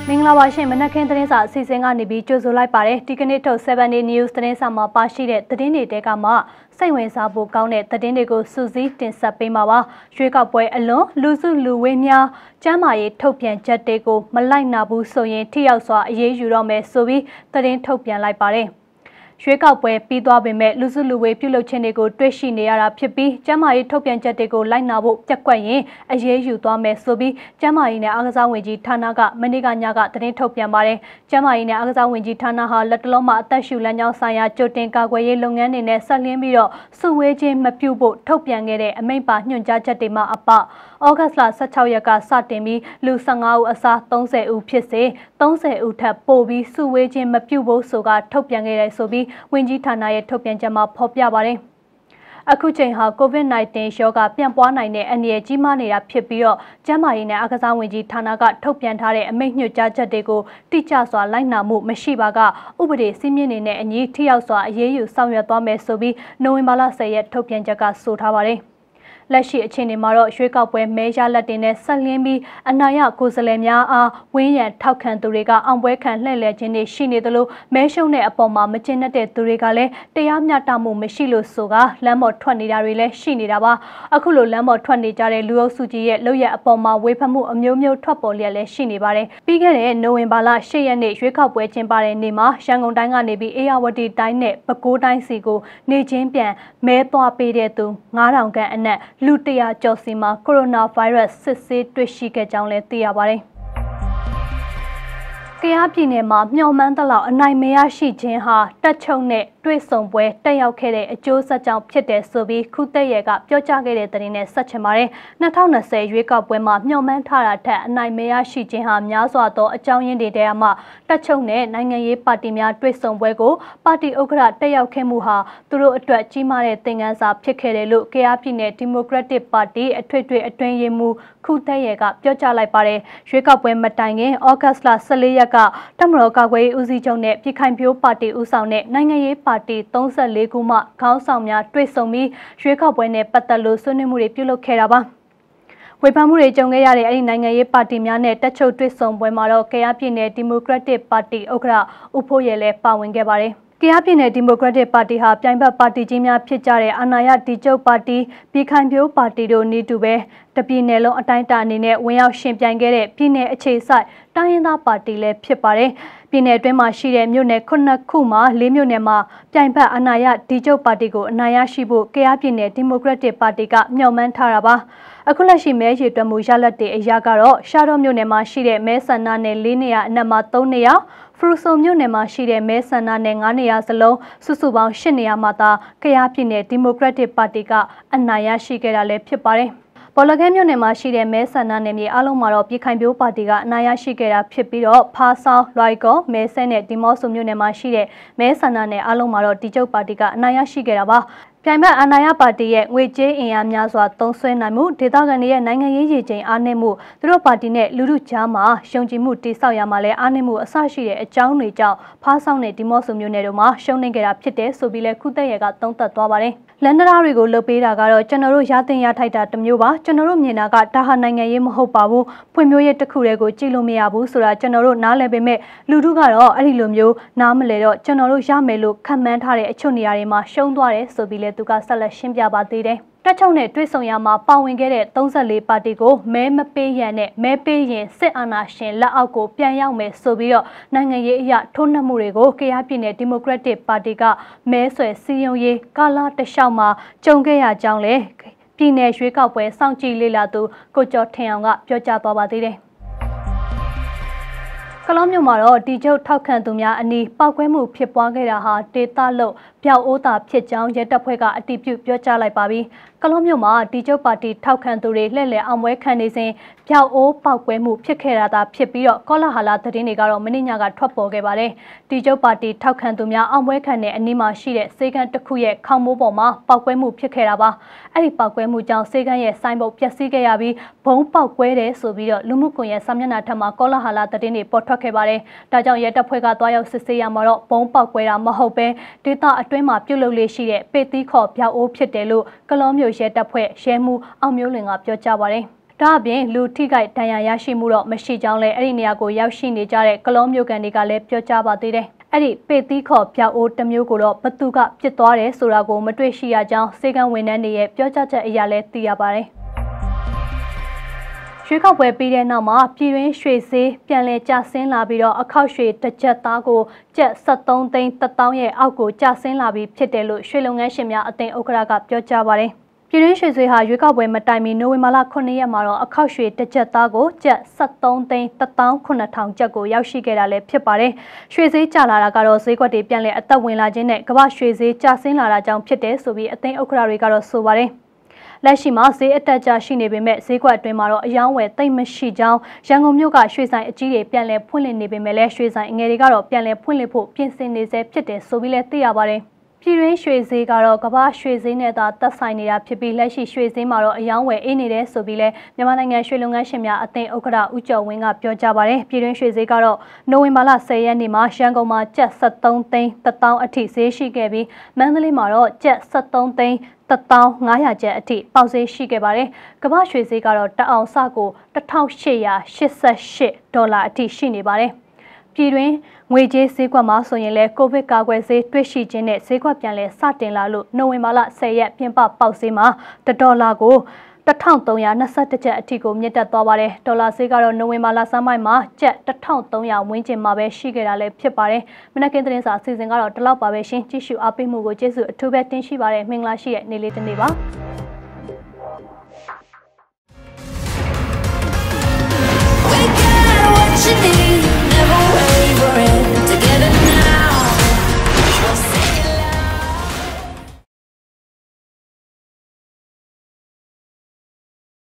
မင်္ဂလာပါရှင်မနက်ခင်းသတင်းစာအစီအစဉ်ကနေပြီးကြိုဆိုလိုက်ပါတယ်ဒီကနေ့ထုတ်7 Day News သတင်းစာမှာပါရှိတဲ့သတင်းတွေတဲကမှစိတ်ဝင်စားဖို့ကောင်းတဲ့သတင်းတွေကိုစူးစီးတင်ဆက်ပေးမှာပါရွှေကောက်ပွဲအလွန်လူစုလူဝေးများကျမ်းမာရေးထုတ်ပြန်ချက်တွေကိုမလိုက်နာဘူးဆိုရင်ထိရောက်စွာအရေးယူတော့မယ်ဆိုပြီးသတင်းထုတ်ပြန်လိုက်ပါတယ်ရွှေကောက်ပွဲပြီးသွားပေမဲ့လူစုလူဝေးပြုလုပ်ခြင်းတွေကိုတွေ့ရှိနေရတာဖြစ်ပြီးကျမ်းမာရေးထုတ်ပြန်ချက်တွေကိုလိုက်နာဖို့ပြက်ကွက်ရင်အရေးယူသွားမယ်ဆိုပြီးကျမ်းမာရေးနဲ့အားကစားဝန်ကြီးဌာနကမနေ့ကညကသတင်းထုတ်ပြန်ပါတယ်ကျမ်းမာရေးနဲ့အားကစားဝန်ကြီးဌာနဟာလက်တလုံးမှာအသက်ရှူလမ်းကြောင်းဆိုင်ရာကြိုတင်ကာကွယ်ရေးလုပ်ငန်းတွေနဲ့ဆက်လင်းပြီးတော့စုဝေးခြင်းမပြုဖို့ထုတ်ပြန်ခဲ့တဲ့အမိန့်ပါညွှန်ကြားချက်တွေမှာအပဩဂတ်လ16ရက်ကစတင်ပြီးလူ15ဦးအစား30ဦးဖြစ်စေ30ဦးထပ်ပို့ပြီးစုဝေးခြင်းမပြုဖို့ဆိုကထုတ်ပြန်ခဲ့တဲ့ဆိုပြီးဝန်ကြီးဌာနရဲ့ထုတ်ပြန်ချက်မှာဖော်ပြပါတယ်အခုချိန်ဟာ COVID-19 ရောဂါပြန့်ပွားနိုင်တဲ့အန္တရာယ်ကြီးမားနေတာဖြစ်ပြီးတော့ကျန်းမာရေးနဲ့အားကစားဝန်ကြီးဌာနကထုတ်ပြန်ထားတဲ့အမိန့်ညွှန်ကြားချက်တွေကိုတိကျစွာလိုက်နာမှုမရှိပါကဥပဒေစည်းမျဉ်းတွေနဲ့အညီထိရောက်စွာအရေးယူဆောင်ရွက်သွားမယ်ဆိုပြီးနိုဝင်ဘာလ10ရက်ထုတ်ပြန်ချက်ကဆိုထားပါတယ်လက်ရှိအခြေအနေမှာတော့ရွှေကောက်ပွဲမဲရလက်တင်နဲ့ဆက်လင်းပြီးအနာရကိုယ်စားလှယ်များအားဝင်းရံထောက်ခံသူတွေကအောင်ပွဲခံလှည့်လည်ခြင်းတွေရှိနေသလိုမဲရှုံးတဲ့အပေါ်မှာမကျဉ်တဲ့သူတွေကလည်းတရားမျှတမှုမရှိလို့ဆိုကလမ်းပေါ်ထွက်နေတာတွေလည်းရှိနေတာပါအခုလိုလမ်းပေါ်ထွက်နေကြတဲ့လူအုပ်စုကြီးရဲ့လုပ်ရက်အပေါ်မှာဝေဖန်မှုအမျိုးမျိုးထွက်ပေါ်လျက်လည်းရှိနေပါတယ်ပြီးခဲ့တဲ့နိုဝင်ဘာလ10ရက်နေ့ရွေးကောက်ပွဲကျင်းပတဲ့နေ့မှာရန်ကုန်တိုင်းကနေပြီးအေရဝတီတိုင်းနဲ့ပဲခူးတိုင်းစီကိုနေချင်းပြန်မဲသွားပေးတဲ့သူ9000ခန့်အနက်လူ100ကျော်စီမှာကိုရိုနာဗိုင်းရပ်စ်စစ်ဆေးတွေ့ရှိခဲ့ကြောင်းလည်းသိရပါတယ်။ကယားပြည်နယ်မှာမျှော်မှန်းသလောက်အနိုင်မရရှိခြင်းဟာတက်ချုပ်နဲ့တွေ့ဆုံပွဲတက်ရောက်ခဲ့တဲ့အကျိုးဆက်ကြောင့်ဖြစ်တယ်ဆိုပြီးခုသက်ရဲကပြောကြားခဲ့တဲ့သတင်းနဲ့ဆက်ချင်ပါတယ်။2020ရွေးကောက်ပွဲမှာမျှော်မှန်းထားတာထက်အနိုင်မရရှိခြင်းဟာများစွာသောအကြောင်းရင်းတွေထဲမှာတက်ချုပ်နဲ့နိုင်ငံရေးပါတီများတွေ့ဆုံပွဲကိုပါတီဥက္ကဋ္ဌတက်ရောက်ခဲ့မှုဟာသူတို့အတွက်ကြီးမားတဲ့သင်ခန်းစာဖြစ်ခဲ့တယ်လို့ကယားပြည်နယ်ဒီမိုကရက်တစ်ပါတီအထွေထွေအတွင်းရေးမှူးခုသက်ရဲကပြောကြားလိုက်ပါတယ်။ရွေးကောက်ပွဲမတိုင်ခင်ဩဂတ်လ14ရက်ကတမတော်ကာကွယ်ရေးဦးစီးချုပ်နဲ့ပြည်ခိုင်ဖြိုးပါတီဦးဆောင်တဲ့နိုင်ငံရေးပါတီ34ခုမှခေါင်းဆောင်များတွေ့ဆုံပြီးရွေးကောက်ပွဲနဲ့ပတ်သက်လို့ဆွေးနွေးမှုတွေပြုလုပ်ခဲ့တာပါဝေဖန်မှုတွေကြုံခဲ့ရတဲ့အဲ့ဒီနိုင်ငံရေးပါတီများနဲ့တက်ချုပ်တွေ့ဆုံပွဲမှာတော့ကယားပြည်နယ်ဒီမိုကရက်တစ်ပါတီဥက္ကဋ္ဌဦးဖိုးရဲလည်းပါဝင်ခဲ့ပါတယ်ကယားပြည်နယ်ဒီမိုကရက်တစ်ပါတီဟာပြိုင်ဘက်ပါတီကြီးများဖြစ်ကြတဲ့အာဏာရဒီချုပ်ပါတီပြည်ခိုင်ဖြိုးပါတီတို့နေတူပဲတပြည်နယ်လုံးအတိုင်းအတာအနေနဲ့ဝင်ရောက်ရှင်ပြိုင်ခဲ့တဲ့ပြည်နယ်အခြေစိုက်တိုင်းရင်းသားပါတီလည်းဖြစ်ပါတယ်ပြည်နယ်အတွင်းမှာရှိတဲ့မြို့နယ်9ခုမှာ4မြို့နယ်မှာပြိုင်ဘက်အာဏာရဒီချုပ်ပါတီကိုအနိုင်ရရှိဖို့ကယားပြည်နယ်ဒီမိုကရက်တစ်ပါတီကမျှော်မှန်းထားတာပါအခုလက်ရှိမဲရေတွက်မှုရလဒ်တွေအရကတော့ရှားတော်မြို့နယ်မှာရှိတဲ့မဲဆန္ဒနယ်4နေရာအနက်မှာ3နေရာဖရူဆိုမြို့နယ်မှာရှိတဲ့မဲဆန္ဒနယ်9နေရာစလုံးစုစုပေါင်း10နေရာမှာသာကယားပြည်နယ်ဒီမိုကရက်တစ်ပါတီကအနိုင်ရရှိခဲ့တာလည်းဖြစ်ပါတယ်ပေါ်လခဲမြို့နယ်မှာရှိတဲ့မဲဆန္ဒနယ်မြေအလုံးမှာတော့ပြည်ခိုင်ဖြိုးပါတီကအနိုင်ရရှိခဲ့တာဖြစ်ပြီးတော့ဖားဆောင်လွိုက်ကောမဲဆဲနဲ့ဒီမော့ဆိုမြို့နယ်မှာရှိတဲ့မဲဆန္ဒနယ်အလုံးမှာတော့ဒီကျုပ်ပါတီကအနိုင်ရရှိခဲ့တာပါပြိုင်ဘက်အာဏာရပါတီရဲ့ငွေကြေးအင်အားများစွာသုံးစွဲနိုင်မှုဒေသခံတွေရဲ့နိုင်ငံရေးရည်ချိန်အားနည်းမှုသူတို့ပါတီနဲ့လူထုကြားမှာရှုံချမှုတိဆောက်ရမှာလဲအားနည်းမှုအဆရှိတဲ့အကြောင်းတွေကြောင့်ဖားဆောင်နဲ့ဒီမော့ဆိုမြို့နယ်တို့မှာရှုံးနေကြတာဖြစ်တယ်ဆိုပြီးလဲခုသက်ရဲကသုံးသပ်သွားပါတယ်လန်ဒရာတွေကိုလှုပ်ပေးတာကတော့ကျွန်တော်တို့ရတင်ရထိုက်တာတမျိုးပါကျွန်တော်တို့မြင်တာကဒါဟာနိုင်ငံရေးမဟုတ်ပါဘူးဖွံ့ဖြိုးရေးတစ်ခုတည်းကိုကြည့်လို့မရဘူးဆိုတာကျွန်တော်တို့နားလည်ပေမဲ့လူထုကတော့အဲ့ဒီလိုမျိုးနားမလဲတော့ကျွန်တော်တို့ရမယ်လို့ခံမှန်းထားတဲ့အချို့နေရာတွေမှာရှုံးသွားတယ်ဆိုပြီးလဲသူကဆက်လက်ရှင်းပြပါသေးတယ်တက်ချုပ်နဲ့တွေ့ဆုံရမှာပါဝင်ခဲ့တဲ့34ပါတီကိုမဲမပေးရန်နဲ့မဲပေးရင်စစ်အာဏာရှင်လက်အောက်ကိုပြန်ရောက်မယ်ဆိုပြီးတော့နိုင်ငံရေးအရာထိုးနှက်မှုတွေကိုကယားပြည်နယ်ဒီမိုကရက်တစ်ပါတီကမဲဆွယ်စီယုံရေးကာလာတလျှောက်မှာကြုံခဲ့ရကြောင်းလေပြည်နယ်ရွေးကောက်ပွဲစောင့်ကြည့်လေ့လာသူကိုကျော်ထင်အောင်ကပြောကြားသွားပါသေးတယ်ကလောမျိုးမှာတော့ဒီကျုပ်ထောက်ခံသူများအနီးပောက်ကွဲမှုဖြစ်ပွားခဲ့တာဟာဒေသလို့ပြောက်အိုးတာဖြစ်ကြောင်းရဲတပ်ဖွဲ့ကအတည်ပြုပြောကြားလိုက်ပါပြီကလောမျိုးမှာဒီကျုပ်ပါတီထောက်ခံသူတွေလှည့်လည်အောင်ပွဲခံနေစဉ်ပြောက်အိုးပောက်ကွဲမှုဖြစ်ခဲ့တာဖြစ်ပြီးတော့ကောလာဟာလာသတင်းတွေကတော့မင်းညကထွက်ပေါ်ခဲ့ပါတယ်ဒီကျုပ်ပါတီထောက်ခံသူများအောင်ပွဲခံတဲ့အနီးမှာရှိတဲ့စေကန်းတစ်ခုရဲ့ခေါင်းမိုးပေါ်မှာပောက်ကွဲမှုဖြစ်ခဲ့တာပါအဲ့ဒီပောက်ကွဲမှုကြောင့်စေကန်းရဲ့ဆိုင်းဘုတ်ပျက်စီးခဲ့ရပြီးဘုံပောက်ကွဲတယ်ဆိုပြီးတော့လူမှုကွန်ရက်စာမျက်နှာထက်မှာကောလာဟာလာသတင်းတွေပေါ်ထွက်ခဲ့ပါတယ်ဒါကြောင့်ရဲတပ်ဖွဲ့ကတွားရောက်စစ်ဆေးရမှာတော့ဘုံပောက်ကွဲတာမဟုတ်ပဲဒေသအတွင်းမှာပြုတ်လုလေးရှိတဲ့ပေသီးခေါ်ပြောက်အိုးဖြစ်တယ်လို့ကလောမျိုးရဲတပ်ဖွဲ့ရဲမှူးအောင်မျိုးလွင်ကပြောကြားပါတယ်ဒါအပြင်လူထိခိုက်ဒဏ်ရာရရှိမှုတော့မရှိကြောင်းလည်းအဲ့ဒီနေရာကိုရောက်ရှိနေကြတဲ့ကလောမျိုးကန်တွေကလည်းပြောကြားပါသေးတယ်။အဲ့ဒီပေသီးခေါ်ပြောက်အိုးတစ်မျိုးကိုတော့ဘသူကပြစ်သွားတယ်ဆိုတာကိုမတွေ့ရှိရကြောင်းစေကံဝန်ထမ်းတွေရဲ့ပြောကြားချက်အရလည်းသိရပါတယ်။ရွှေခောက်ပွဲပြီးတဲ့နောက်မှာပြည်တွင်းရွှေဈေးပြန်လည်ကျဆင်းလာပြီးတော့အခောက်ရွှေတစ်ကျပ်သားကိုကျပ်73သိန်း1000ရဲ့အောက်ကိုကျဆင်းလာပြီးဖြစ်တယ်လို့ရွှေလုပ်ငန်းရှင်များအသင်းဥက္ကဋ္ဌကပြောကြားပါတယ်။ပြည်တွင်းရွှေဈေးဟာရွေးကောက်ပွဲမတိုင်မီနိုဝင်ဘာလ9ရက်မှာတော့အခောက်ရွှေတစ်ကျပ်သားကိုကျပ်73သိန်း19000ကျပ်ကိုရောက်ရှိခဲ့တာလည်းဖြစ်ပါတယ်။ရွှေဈေးကျလာတာကတော့ဈေးကွက်တွေပြန်လည်အသက်ဝင်လာခြင်းနဲ့ကမ္ဘာရွှေဈေးကျဆင်းလာတာကြောင့်ဖြစ်တယ်ဆိုပြီးအသင်းဥက္ကဋ္ဌတွေကတော့ဆိုပါတယ်။လက်ရှိမှာဈေးအတက်ကျရှိနေပေမဲ့ဈေးကွက်အတွင်းမှာတော့အယောင်းဝယ်သိမ့်မရှိကြောင်းရန်ကုန်မြို့ကရွှေဆိုင်အကြီးတွေပြန်လည်ဖွင့်လှစ်နေပေမဲ့လည်းရွှေဆိုင်အငယ်တွေကတော့ပြန်လည်ဖွင့်လှစ်ဖို့ပြင်ဆင်နေဆဲဖြစ်တယ်ဆိုပြီးလည်းသိရပါတယ်။ပြည်တွင်းရွှေဈေးကတော့ကမ္ဘာရွှေဈေးနဲ့သာသက်ဆိုင်နေတာဖြစ်ပြီးလက်ရှိရွှေဈေးမှာတော့အယောင်းဝယ်အေးနေတယ်ဆိုပြီးလည်းမြန်မာနိုင်ငံရွှေလုပ်ငန်းရှင်များအသင်းဥက္ကဋ္ဌဦးကျော်ဝင်းကပြောကြားပါတယ်။ပြည်တွင်းရွှေဈေးကတော့နိုဝင်ဘာလ10ရက်နေ့မှာရန်ကုန်မှာကျပ်73သိန်း1000အထိဈေးရှိခဲ့ပြီးမန္တလေးမှာတော့ကျပ်73သိန်း1500ကျပ်အထိပေါက်ဈေးရှိခဲ့ပါတယ်။ကမ္ဘာရွှေဈေးကတော့တအောင်စကို1888ဒေါ်လာအထိရှိနေပါတယ်။ပြည်တွင်းငွေကြေးဈေးကွက်မှာဆိုရင်လည်းကိုဗစ်ကာကွယ်ဆေးတွေ့ရှိခြင်းနဲ့ဈေးကွက်ပြန်လည်စတင်လာလို့နိုဝင်ဘာလ10ရက်ပြင်ပပေါက်ဈေးမှာ$လာကို1321ကျပ်အထိကိုမြင့်တက်သွားပါတယ်။ဒေါ်လာဈေးကတော့နိုဝင်ဘာလဆန်းပိုင်းမှာကျပ်1300ဝန်းကျင်မှာပဲရှိခဲ့တာလည်းဖြစ်ပါတယ်။မနက်ခင်းသတင်းစာအစီအစဉ်ကတော့ဒီလောက်ပါပဲရှင်။ကြည့်ရှုအားပေးမှုကိုကျေးဇူးအထူးပဲတင်ရှိပါတယ်။မင်္ဂလာရှိတဲ့နေ့လေးတစ်နေ့ပါ။